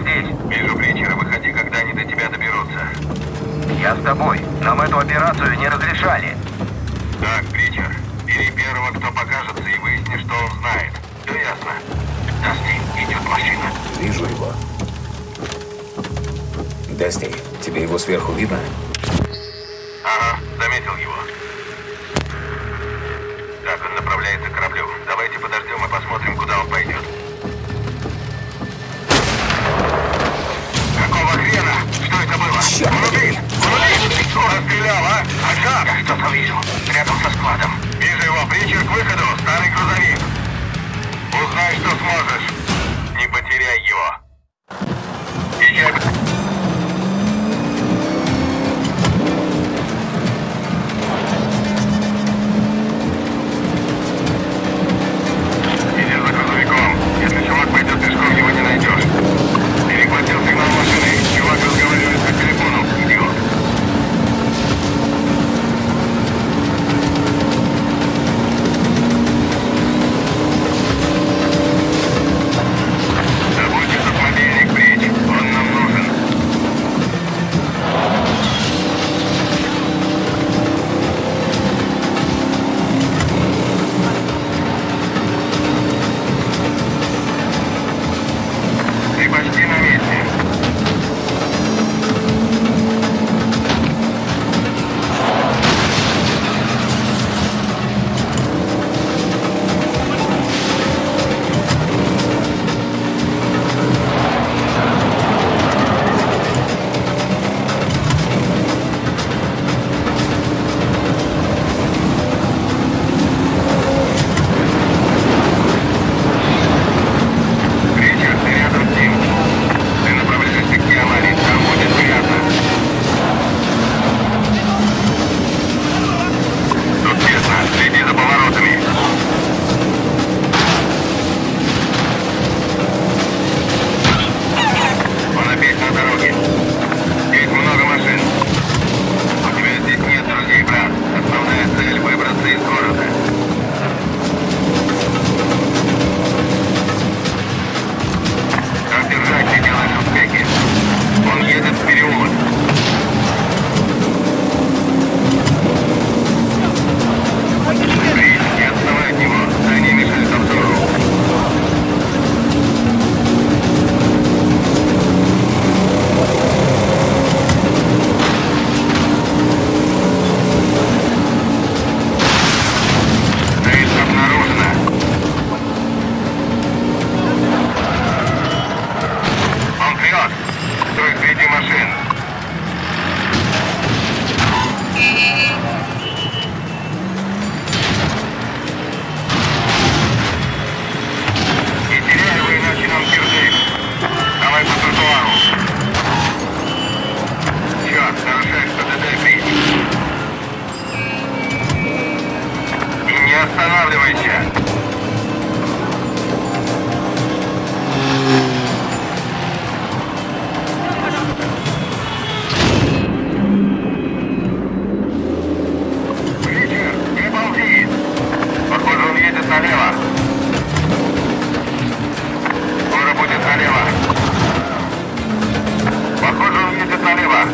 здесь. Вижу Притчера, выходи, когда они до тебя доберутся. Я с тобой. Нам эту операцию не разрешали. Так, Притчер, бери первого, кто покажется, и выясни, что он знает. Все ясно? Дасти, идет машина. Вижу его. Дасти, тебе его сверху видно? Ага, заметил его. Так, он направляется к кораблю. Давайте подождем и посмотрим, куда он пойдет. Какого хрена? Что это было? Черт! Он убит! Он убит! Кто расстрелял, а? Ага! Я что-то вижу. Рядом со складом. Вижу его. Притчер к выходу. Старый грузовик. Узнай, что сможешь. Не потеряй его. Езжай. Иди за грузовиком. Если чувак пойдет пешком, его не найдешь. Перехватил сигнал машины. Чувак разговаривает по телефону. Идиот. Забудь этот мобильник, Брич. Он нам нужен. Ты почти на месте. Притчер, ты рядом с ним. Ты направляешься к Киамаре. Там будет приятно. Тут тесно. Следи за поворотами. Он опять на дороге. Здесь много машин. У тебя здесь нет друзей, брат. Основная цель — выбраться из города. Как держать, ты делаешь успехи. Он едет в переулок. Брич, не отставай от него. Дай не мешать обзору. Цель обнаружена. Он вперед! Стой среди машин! Не теряй его, иначе нам кирдык. Давай по тротуару. Черт, нарушаешь ПДД, Брич. И не останавливайся. Притчер, не балди! Похоже, он едет налево. Скоро будет налево. Похоже, он едет налево.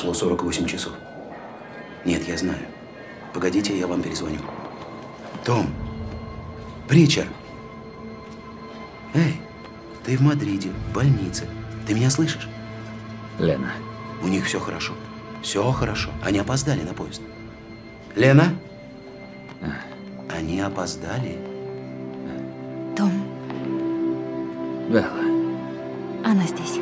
Прошло 48 часов. Нет, я знаю. Погодите, я вам перезвоню. Том! Притчер! Эй, ты в Мадриде, в больнице. Ты меня слышишь? Лена. У них все хорошо. Все хорошо. Они опоздали на поезд. Лена? Они опоздали. Том, Белла. она здесь.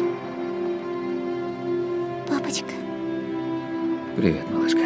Папочка. Привет, малышка.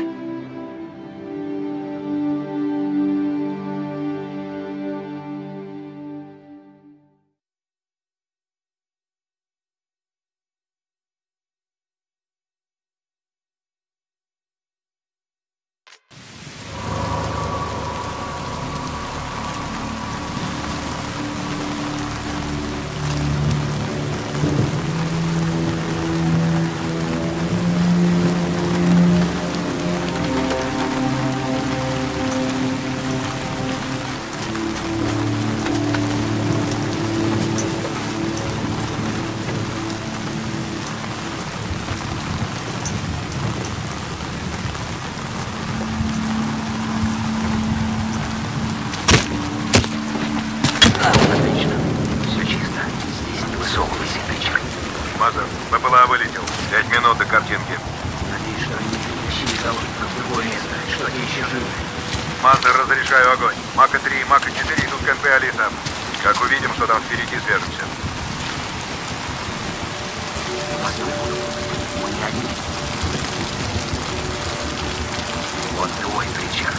Отлично. Все чисто. Здесь не высовывайся, Притчер. Мазер, БПЛА вылетел. 5 минут до картинки. Надеюсь, что они перетащили заложников в другое место, что они еще живы. Мазер, разрешаю огонь. Мака-3 и Мака-4 идут к НП Алиса. Как увидим, что там впереди, свяжемся. Постой, мы не одни. Вот твой, Притчер.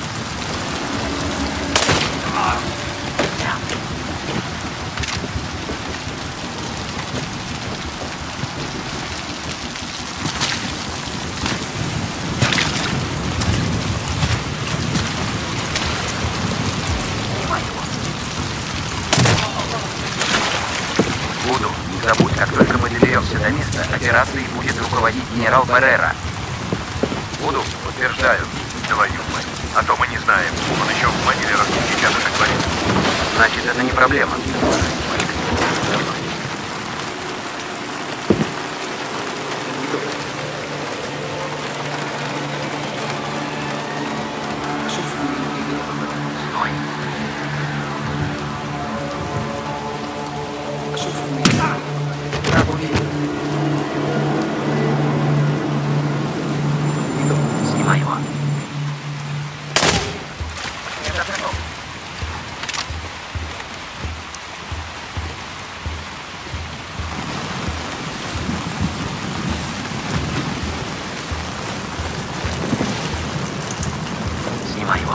Буду. Не забудь, как только мы доберемся до места, операцией будет руководить генерал Перейра. Буду. Подтверждаю. Твою мать. А то мы не знаем. Он еще в маниле раз сейчас это говорит. Значит, это не проблема. Снимай его. Снимай его.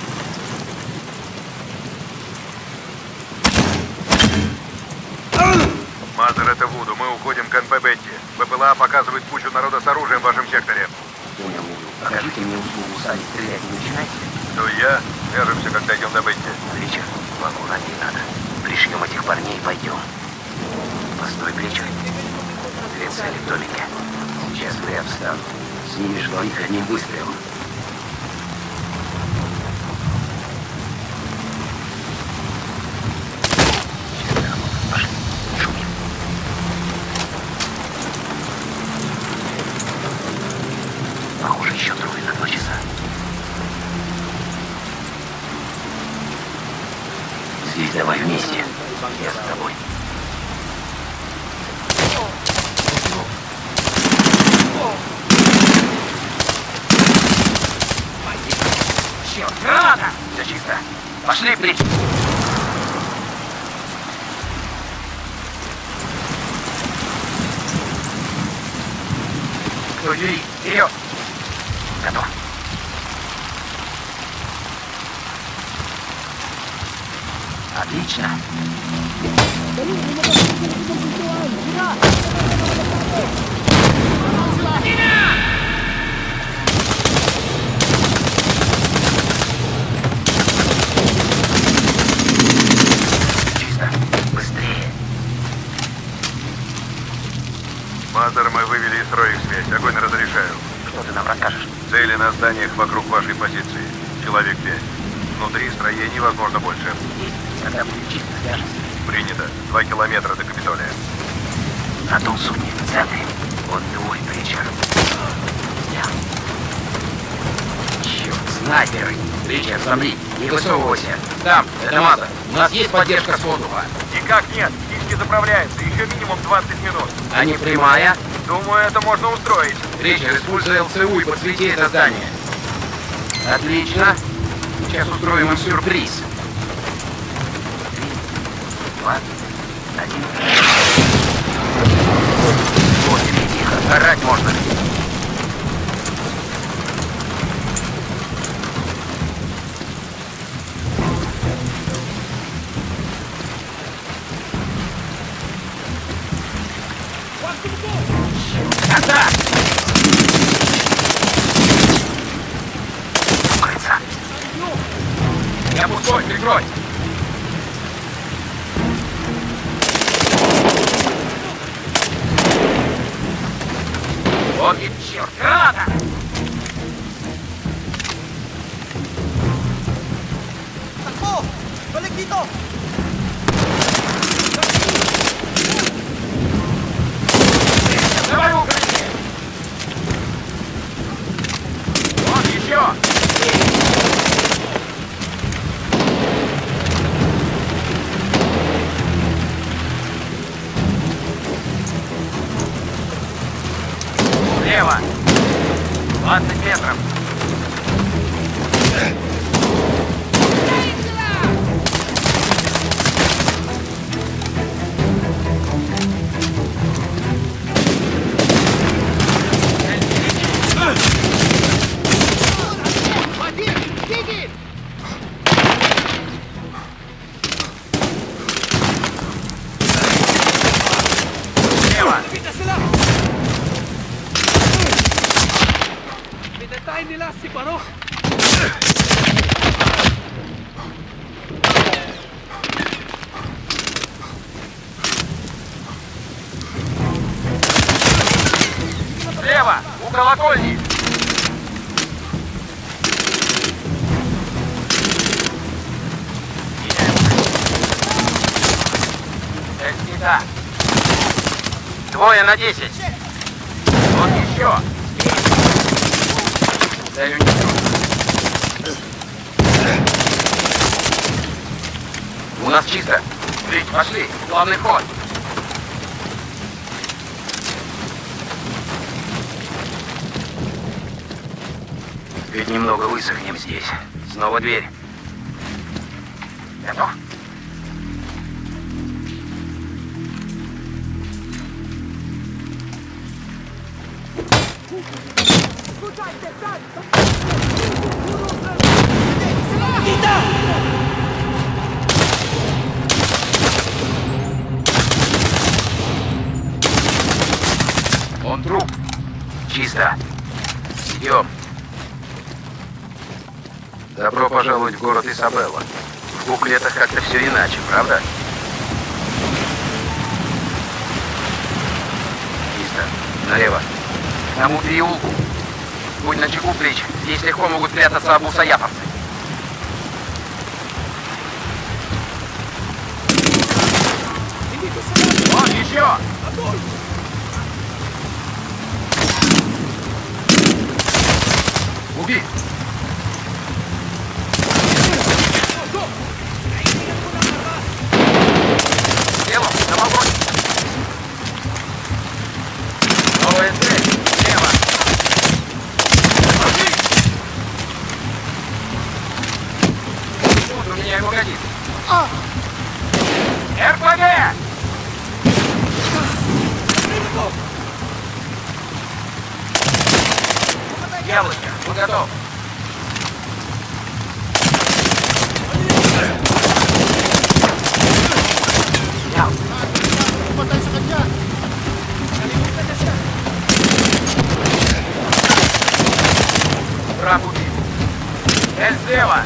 Мазер, это Вуду. Мы уходим к НП Бетти. БПЛА показывает кучу народа с оружием в вашем секторе. Понял, Вуду. Покажите мне услугу, сами стрелять не начинайте. То я. Свяжемся, когда идем до Бетти. Притчер, поаккуратнее надо. Пришлем этих парней и пойдем. Постой, Притчер. Две цели в домике. Сейчас я встану. Снимешь двоих одним выстрелом. Пошли, не шумим. Похоже, еще трое на 2 часа. Здесь давай вместе. Я за тобой. Черт, граната! Все чисто. Пошли, Притчер. Кто Юрий? Вперед! Готов. Отлично. Чисто. Быстрее. Мазер, мы вывели из строя их связь. Огонь разрешаю. Что ты нам расскажешь? Цели на зданиях вокруг вашей позиции. Человек 5. Внутри строений, возможно, больше. Есть. Когда будет чисто, свяжемся. Принято. 2 километра до Капитолия. На том судне в центре. Вот твой, Притчер. помощью. Снайперы. Ричард, замри. Не высовывайся. Там, это Маза. У нас есть поддержка с воздуха. Никак нет. Кишки заправляются. Еще минимум 20 минут. А не прямая? Думаю, это можно устроить. Ричард, используй ЛЦУ и подсвети это здание. Отлично. Сейчас устроим им сюрприз. 3, 2, 1. Вот тебе тихо. Орать можно. Контакт! Укрыться. Я пустой, прикрой! Вот и черт! Граната! Balik dito! Давай укрытие! Вот еще! Слева! 20 метров! Слева! Pinatay nila si Baro! Слева! У колокольни! Снята! 2 на 10! Вот еще! Цель уничтожена. У нас чисто. Рич, пошли. Главный ход. Ведь немного высохнем здесь. Снова дверь. Готов? Он труп. Чисто. Идем. Добро пожаловать в город Исабелла. В буклетах как-то все иначе, правда? Чисто. Налево. К тому переулку. Будь начеку, Прич. Здесь легко могут прятаться абусаяповцы. Вон еще! Убей! Слева, на балконе! Новая цель! Слева! Вот у меня ему годится. РПГ! Яблочко, мы готов. Враг убит. Цель слева.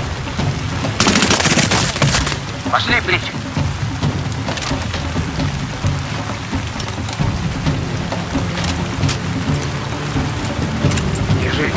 Пошли, Прич. Держи.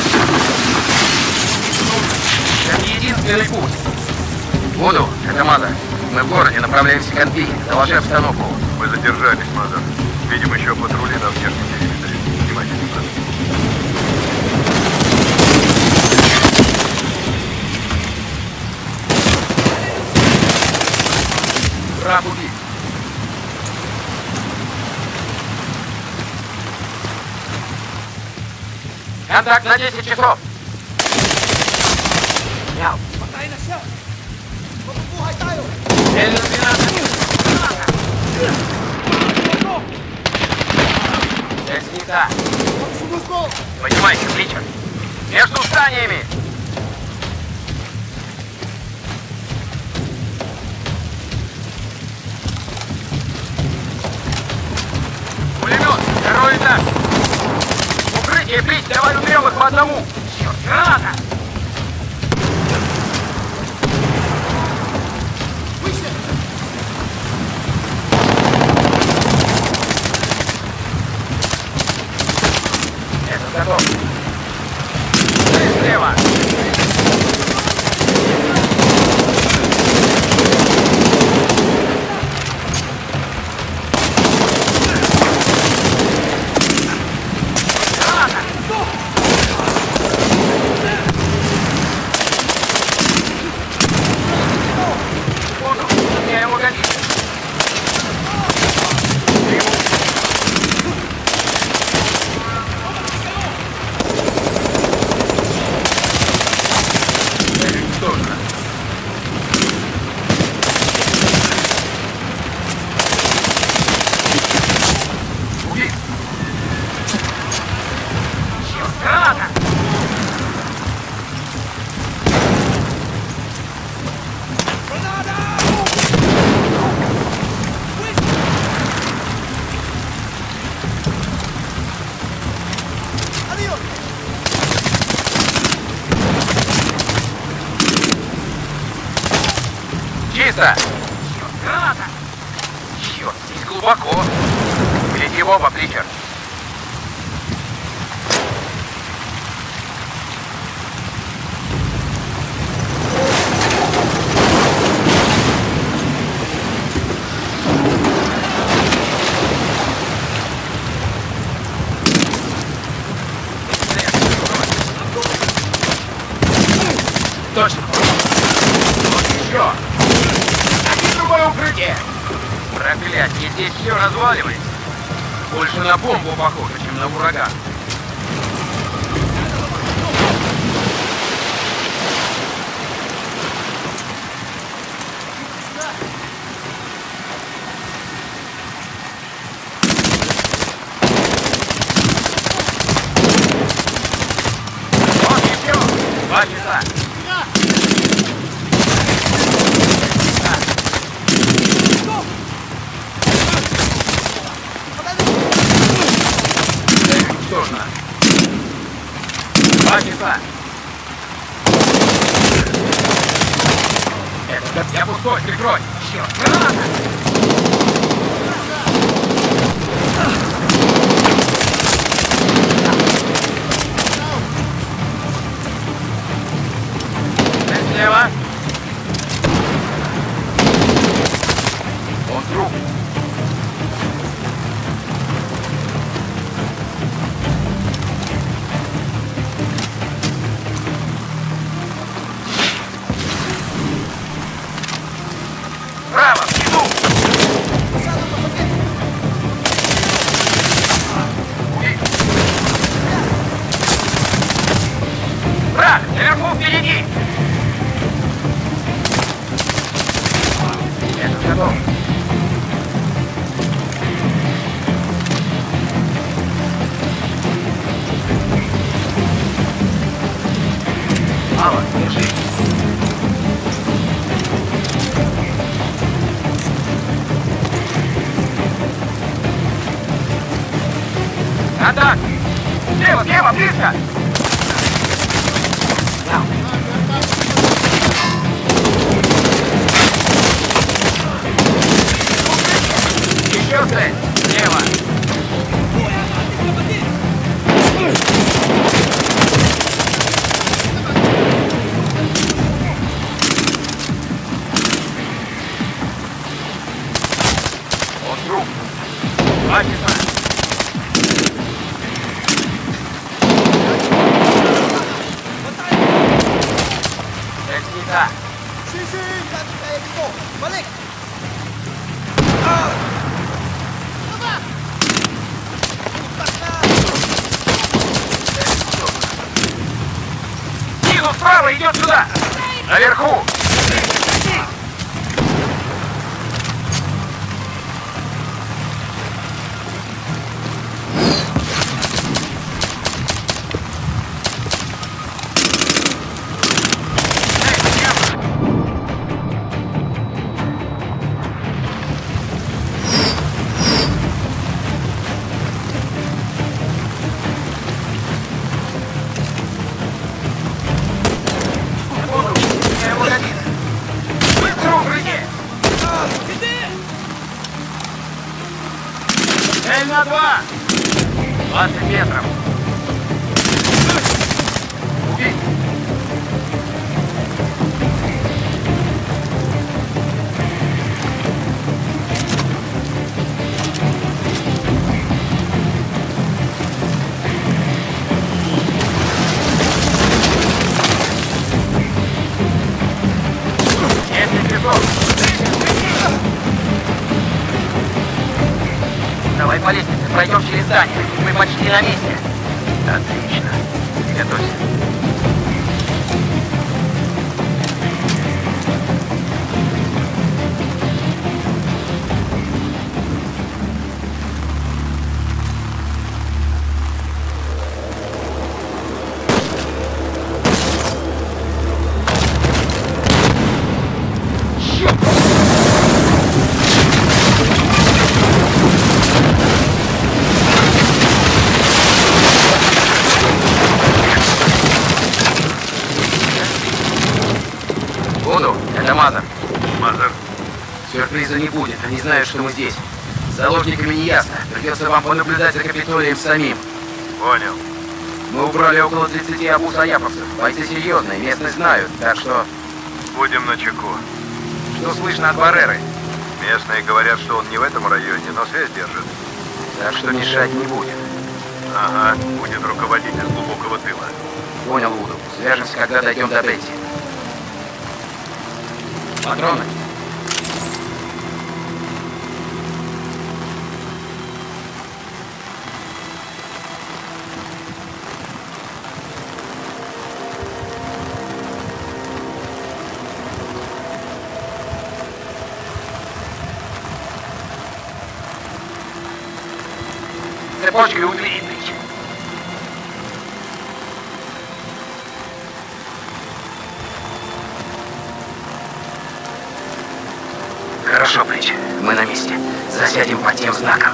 Это единственный путь. Буду, это Маза. Мы в городе, направляемся к Анпи. Доложи обстановку. Мы задержались, Мазар. Видим еще патрули на внешнем периметре. Внимательно. Раб убит. Контакт на 10 часов. Снял. Цель на 12. Цель снята. Поднимайся, Фличер. Между зданиями. Пулемет, второй этаж. Укрытие, Флич, давай уберем их по одному. Черт, граната! Готов. Слева. Понял. Я его гоню. Чисто! Граната! Черт, здесь глубоко. Гляди в оба, Фличер. Точно! Вот еще! Другое укрытие! Проклятье, здесь все разваливается. Больше на бомбу похоже, чем на ураган. Вот еще! 2 часа! Точно. 2 часа. Это я пустой, прикрой. Черт, граната! Слева. Он труп. Право, иду! Враг, наверху впереди! Это готов. Мало, держи. Контакт! Слева, слева, близко! Еще цель! Слева! труп. Хватит. Снята. Снизу справа идет сюда. Наверху. Цель на 2! 20 метров! Убить! Давай по лестнице, пройдем через здание. Мы почти на месте. Отлично. Готовься. Это Мазер. Мазер. Сюрприза не будет, они знают, что мы здесь. С заложниками не ясно. Придется вам понаблюдать за Капитолием самим. Понял. Мы убрали около 30 абу-саяповцев. Бойцы серьезные, местность знают, так что... Будем начеку. Что слышно от Барреры? Местные говорят, что он не в этом районе, но связь держит. Так что мешать не будет. Ага, будет руководить из глубокого тыла. Понял, Вуду. Свяжемся, когда дойдем до Бетти. Патроны. Цепочкой убери, Прич. Хорошо, Прич. Мы на месте. Засядем по тем знакам.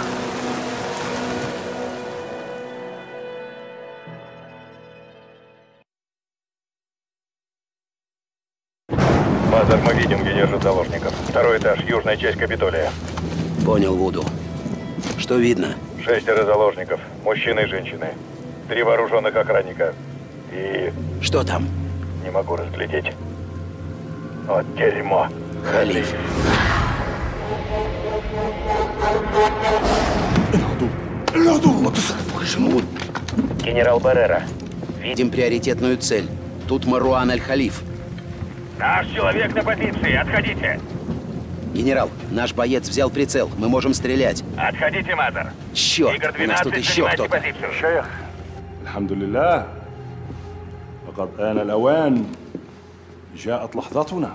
Мазер, мы видим, где держат заложников. Второй этаж, южная часть Капитолия. Понял, Вуду. Что видно? 6 заложников, мужчины и женщины. 3 вооруженных охранника. И... Что там? не могу разглядеть. Вот дерьмо. Халиф. Генерал Баррера. Видим приоритетную цель. Тут Маруан Аль-Халиф. Наш человек на позиции, отходите. Генерал, наш боец взял прицел. Мы можем стрелять. Отходите, Мазер. Черт, Игорь у нас 12, тут еще занимайте кто-то. позицию. Шейх. الحمد لله لقد آن الأوان جاءت لحظتنا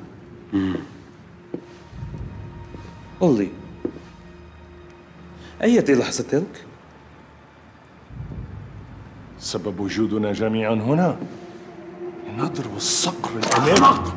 قل لي أية لحظة تلك؟ سبب وجودنا جميعا هنا نضرب الصقر الأمامي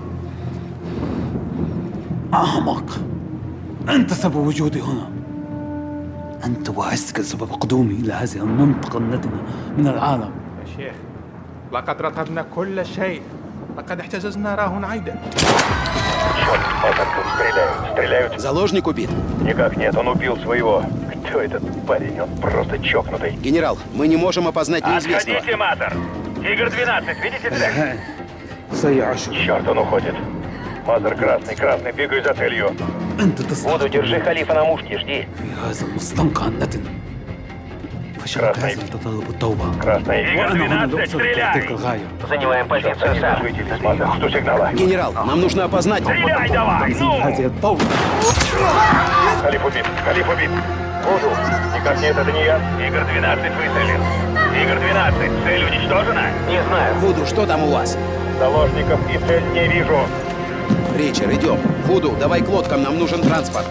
أحمق أنت سبب وجودي هنا أنت وعزك سبب قدومي إلى هذه المنطقة النتنة من العالم يا شيخ لقد رصدنا كل شيء لقد احتجزنا راهن عيدا Черт, Мазер, тут стреляют. Заложник убит? Никак нет, он убил своего. Кто этот парень? Он просто чокнутый. Генерал, мы не можем опознать неизвестного. Отходите, Мазер. Игорь 12, видите цель? سيعشر Черт, он уходит. Мазер красный, бегаю за целью. أنت تصنع Буду, держи халифа на мушке, жди. في هذا المستنقع النتن. فشلك هذا يتطلب التوبة. وأنا هنا لأوصل تلك الغاية. Занимаем позицию, сэр. Генерал, нам нужно опознать... هذه الطاولة. Халиф убит. Халиф убит. Буду. Никак нет, это не я. Тигр-12 выстрелен. Тигр-12. Цель уничтожена? Не знаю. Вуду, что там у вас? Заложников и цель не вижу. Ричард, идем. Вуду, давай к лодкам, нам нужен транспорт.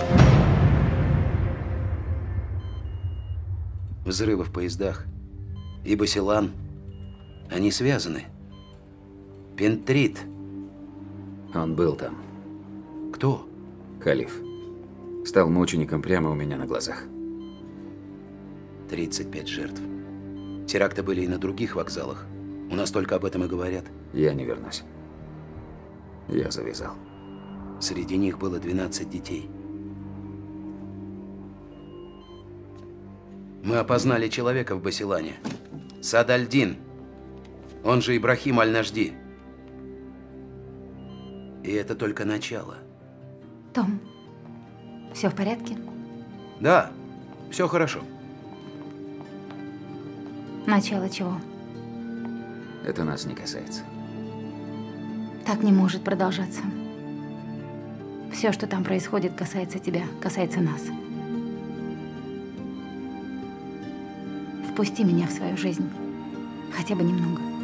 Взрывы в поездах и Басилан, они связаны. Пентрит. Он был там. Кто? Халиф. Стал мучеником прямо у меня на глазах. 35 жертв. Теракты были и на других вокзалах. У нас только об этом и говорят. Я не вернусь. Я завязал. Среди них было 12 детей. Мы опознали человека в Басилане. Сад Аль-Дин. Он же Ибрахим Аль-Нажди. И это только начало. Том, все в порядке? Да, все хорошо. Начало чего? Это нас не касается. Так не может продолжаться. Все, что там происходит, касается тебя, касается нас. Впусти меня в свою жизнь. Хотя бы немного.